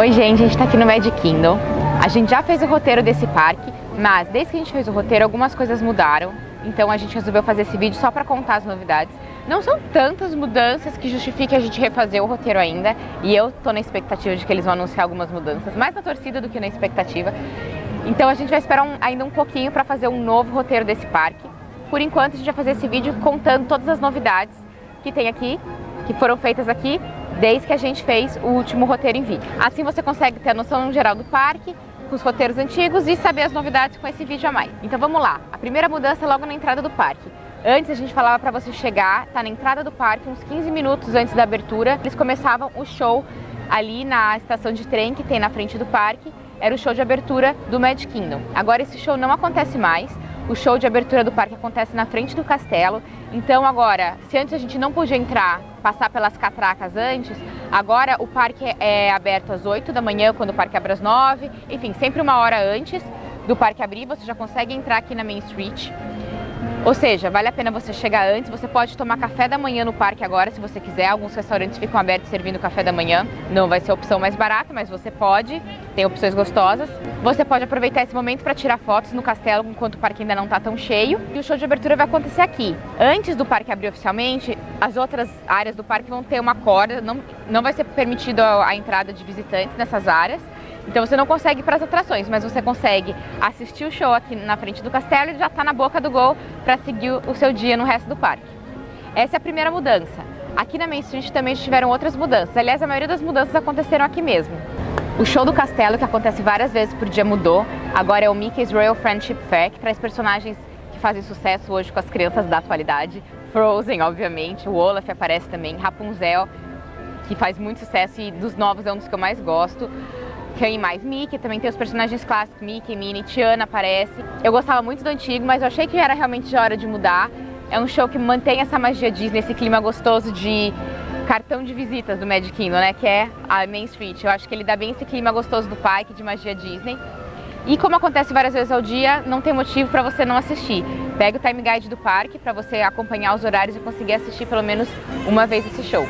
Oi gente, a gente tá aqui no Magic Kingdom. A gente já fez o roteiro desse parque, mas desde que a gente fez o roteiro algumas coisas mudaram. Então a gente resolveu fazer esse vídeo só pra contar as novidades. Não são tantas mudanças que justifiquem a gente refazer o roteiro ainda. E eu tô na expectativa de que eles vão anunciar algumas mudanças, mais na torcida do que na expectativa. Então a gente vai esperar ainda um pouquinho pra fazer um novo roteiro desse parque. Por enquanto a gente vai fazer esse vídeo contando todas as novidades que tem aqui, que foram feitas aqui, desde que a gente fez o último roteiro em vídeo. Assim você consegue ter a noção geral do parque, com os roteiros antigos e saber as novidades com esse vídeo a mais. Então vamos lá, a primeira mudança é logo na entrada do parque. Antes a gente falava para você chegar, tá na entrada do parque, uns 15 minutos antes da abertura. Eles começavam o show ali na estação de trem que tem na frente do parque. Era o show de abertura do Magic Kingdom. Agora esse show não acontece mais. O show de abertura do parque acontece na frente do castelo. Então agora, se antes a gente não podia entrar, passar pelas catracas antes, agora o parque é aberto às 8 da manhã, quando o parque abre às 9. Enfim, sempre uma hora antes do parque abrir, você já consegue entrar aqui na Main Street. Ou seja, vale a pena você chegar antes, você pode tomar café da manhã no parque agora, se você quiser. Alguns restaurantes ficam abertos servindo café da manhã. Não vai ser a opção mais barata, mas você pode, tem opções gostosas. Você pode aproveitar esse momento para tirar fotos no castelo, enquanto o parque ainda não está tão cheio. E o show de abertura vai acontecer aqui. Antes do parque abrir oficialmente, as outras áreas do parque vão ter uma corda, não vai ser permitido a entrada de visitantes nessas áreas. Então você não consegue ir para as atrações, mas você consegue assistir o show aqui na frente do castelo e já está na boca do gol para seguir o seu dia no resto do parque. Essa é a primeira mudança. Aqui na Main Street também tiveram outras mudanças. Aliás, a maioria das mudanças aconteceram aqui mesmo. O show do castelo, que acontece várias vezes por dia, mudou. Agora é o Mickey's Royal Friendship Fair, que traz personagens que fazem sucesso hoje com as crianças da atualidade. Frozen, obviamente, o Olaf aparece também, Rapunzel, que faz muito sucesso e dos novos é um dos que eu mais gosto. Tem mais Mickey, também tem os personagens clássicos, Mickey, Minnie, Tiana aparece. Eu gostava muito do antigo, mas eu achei que era realmente hora de mudar. É um show que mantém essa magia Disney, esse clima gostoso de cartão de visitas do Magic Kingdom, né? Que é a Main Street. Eu acho que ele dá bem esse clima gostoso do parque, de magia Disney. E como acontece várias vezes ao dia, não tem motivo para você não assistir. Pega o time guide do parque para você acompanhar os horários e conseguir assistir pelo menos uma vez esse show.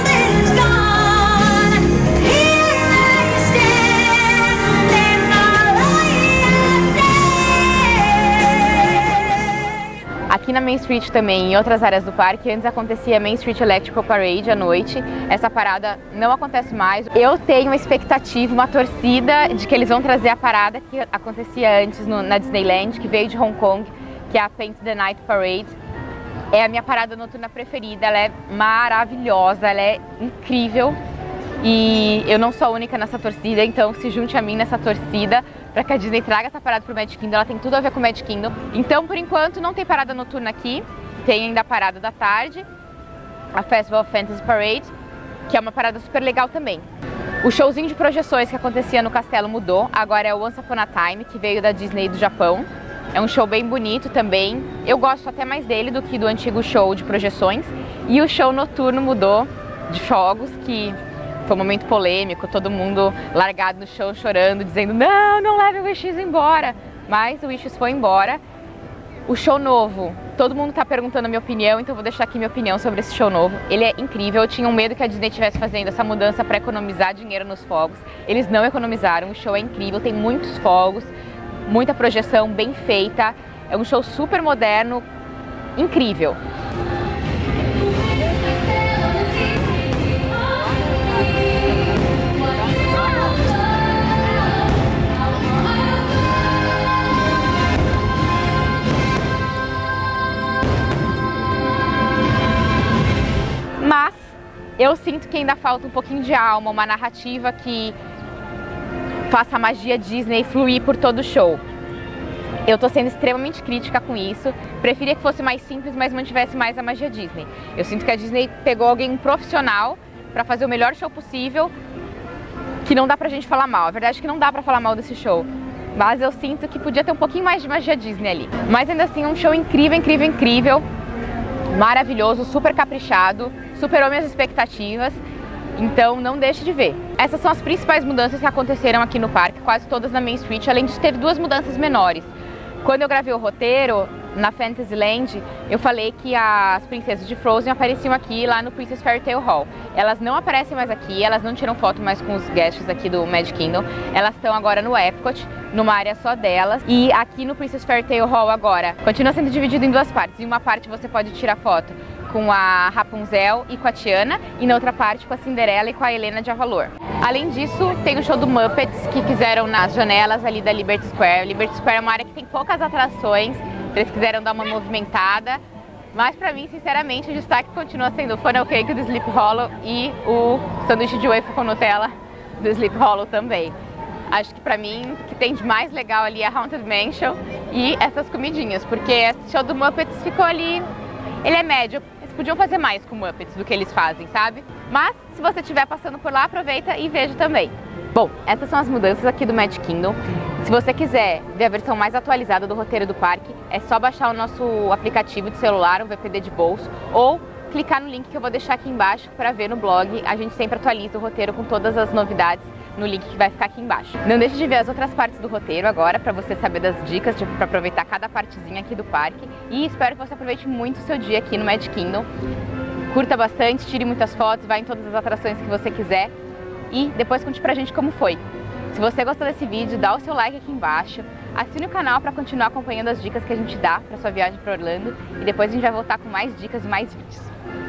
Aqui na Main Street também, em outras áreas do parque, antes acontecia a Main Street Electrical Parade à noite. Essa parada não acontece mais. Eu tenho uma expectativa, uma torcida de que eles vão trazer a parada que acontecia antes na Disneyland, que veio de Hong Kong, que é a Paint the Night Parade. É a minha parada noturna preferida, ela é maravilhosa, ela é incrível. E eu não sou a única nessa torcida, então se junte a mim nessa torcida para que a Disney traga essa parada pro Magic Kingdom. Ela tem tudo a ver com o Magic Kingdom. Então, por enquanto, não tem parada noturna aqui. Tem ainda a parada da tarde, a Festival of Fantasy Parade, que é uma parada super legal também. O showzinho de projeções que acontecia no castelo mudou. Agora é o Once Upon a Time, que veio da Disney do Japão. É um show bem bonito também. Eu gosto até mais dele do que do antigo show de projeções. E o show noturno mudou de fogos, que foi um momento polêmico, todo mundo largado no chão chorando, dizendo não leve o Wishes embora. Mas o Wishes foi embora. O show novo, todo mundo tá perguntando a minha opinião, então eu vou deixar aqui minha opinião sobre esse show novo. Ele é incrível, eu tinha um medo que a Disney estivesse fazendo essa mudança para economizar dinheiro nos fogos. Eles não economizaram, o show é incrível, tem muitos fogos, muita projeção bem feita. É um show super moderno, incrível. Mas eu sinto que ainda falta um pouquinho de alma, uma narrativa que faça a magia Disney fluir por todo o show. Eu tô sendo extremamente crítica com isso, preferia que fosse mais simples, mas mantivesse mais a magia Disney. Eu sinto que a Disney pegou um profissional para fazer o melhor show possível, que não dá pra gente falar mal. A verdade é que não dá pra falar mal desse show, mas eu sinto que podia ter um pouquinho mais de magia Disney ali. Mas ainda assim, um show incrível, incrível, incrível. Maravilhoso, super caprichado, superou minhas expectativas, então não deixe de ver. Essas são as principais mudanças que aconteceram aqui no parque, quase todas na Main Street, além de ter duas mudanças menores. Quando eu gravei o roteiro, na Fantasyland, eu falei que as princesas de Frozen apareciam aqui lá no Princess Fairy Tale Hall. Elas não aparecem mais aqui, elas não tiram foto mais com os guests aqui do Magic Kingdom. Elas estão agora no Epcot, numa área só delas. E aqui no Princess Fairy Tale Hall agora, continua sendo dividido em duas partes. Em uma parte você pode tirar foto com a Rapunzel e com a Tiana, e na outra parte com a Cinderela e com a Helena de Avalor. Além disso, tem o show do Muppets, que fizeram nas janelas ali da Liberty Square. Liberty Square é uma área que tem poucas atrações, eles quiseram dar uma movimentada, mas pra mim, sinceramente, o destaque continua sendo o Funnel Cake do Sleep Hollow e o sanduíche de waffle com Nutella do Sleep Hollow também. Acho que pra mim, o que tem de mais legal ali é a Haunted Mansion e essas comidinhas, porque esse show do Muppets ficou ali, ele é médio. Podiam fazer mais com Muppets do que eles fazem, sabe? Mas, se você estiver passando por lá, aproveita e veja também. Bom, essas são as mudanças aqui do Magic Kingdom. Se você quiser ver a versão mais atualizada do roteiro do parque, é só baixar o nosso aplicativo de celular, o VPD de bolso, ou clicar no link que eu vou deixar aqui embaixo para ver no blog. A gente sempre atualiza o roteiro com todas as novidades no link que vai ficar aqui embaixo. Não deixe de ver as outras partes do roteiro agora, para você saber das dicas, para aproveitar cada partezinha aqui do parque. E espero que você aproveite muito o seu dia aqui no Magic Kingdom. Curta bastante, tire muitas fotos, vá em todas as atrações que você quiser e depois conte pra gente como foi. Se você gostou desse vídeo, dá o seu like aqui embaixo, assine o canal para continuar acompanhando as dicas que a gente dá para sua viagem para Orlando e depois a gente vai voltar com mais dicas e mais vídeos.